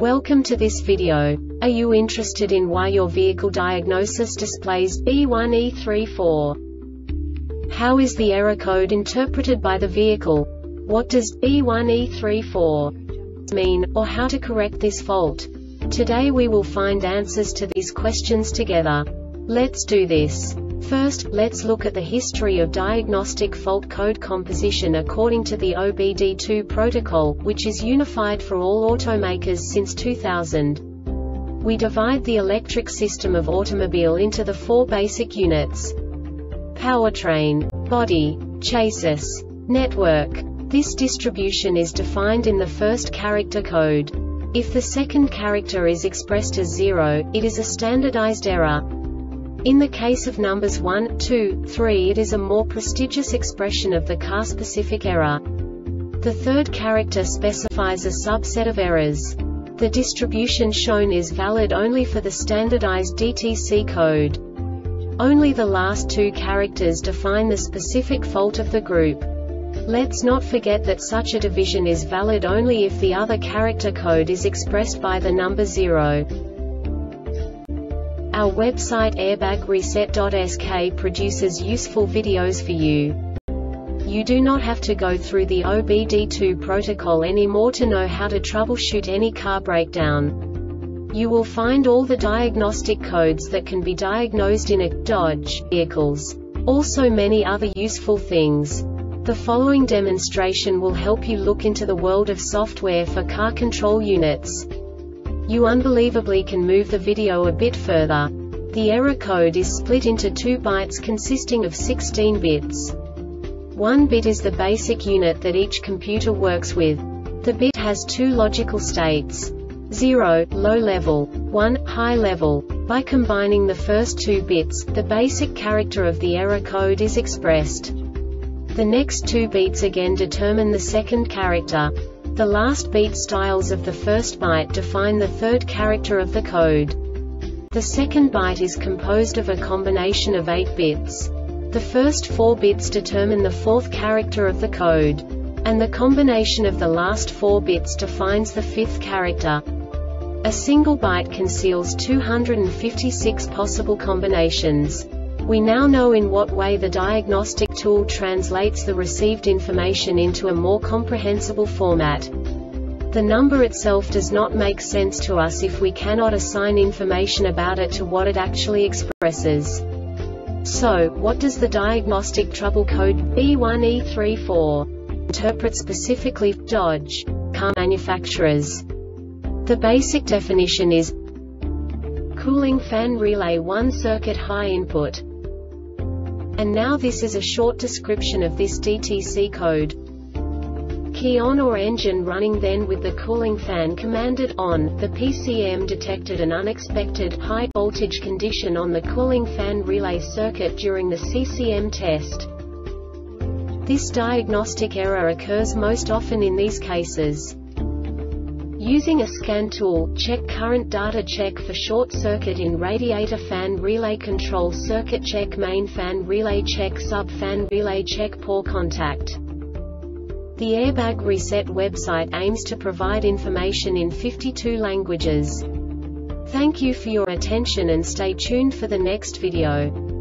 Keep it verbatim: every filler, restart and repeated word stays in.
Welcome to this video. Are you interested in why your vehicle diagnosis displays B one E three four? How is the error code interpreted by the vehicle? What does B one E three four mean, or how to correct this fault? Today we will find answers to these questions together. Let's do this. First, let's look at the history of diagnostic fault code composition according to the O B D two protocol, which is unified for all automakers since two thousand. We divide the electric system of automobile into the four basic units: powertrain, body, chassis, network. This distribution is defined in the first character code. If the second character is expressed as zero, it is a standardized error. In the case of numbers one, two, three, it is a more prestigious expression of the car-specific error. The third character specifies a subset of errors. The distribution shown is valid only for the standardized D T C code. Only the last two characters define the specific fault of the group. Let's not forget that such a division is valid only if the other character code is expressed by the number zero. Our website airbag reset dot S K produces useful videos for you. You do not have to go through the O B D two protocol anymore to know how to troubleshoot any car breakdown. You will find all the diagnostic codes that can be diagnosed in a Dodge vehicles. Also many other useful things. The following demonstration will help you look into the world of software for car control units. You unbelievably can move the video a bit further. The error code is split into two bytes consisting of sixteen bits. One bit is the basic unit that each computer works with. The bit has two logical states: zero, low level, one, high level. By combining the first two bits, the basic character of the error code is expressed. The next two bits again determine the second character. The last beat styles of the first byte define the third character of the code. The second byte is composed of a combination of eight bits. The first four bits determine the fourth character of the code. And the combination of the last four bits defines the fifth character. A single byte conceals two hundred fifty-six possible combinations. We now know in what way the diagnostic tool translates the received information into a more comprehensible format. The number itself does not make sense to us if we cannot assign information about it to what it actually expresses. So, what does the diagnostic trouble code B one E three four interpret specifically for Dodge car manufacturers? The basic definition is cooling fan relay one circuit high input. And now this is a short description of this D T C code. Key on or engine running, then with the cooling fan commanded on, the P C M detected an unexpected high voltage condition on the cooling fan relay circuit during the C C M test. This diagnostic error occurs most often in these cases. Using a scan tool, check current data, check for short circuit in radiator fan relay control circuit, check main fan relay, check sub fan relay, check poor contact. The Airbag Reset website aims to provide information in fifty-two languages. Thank you for your attention and stay tuned for the next video.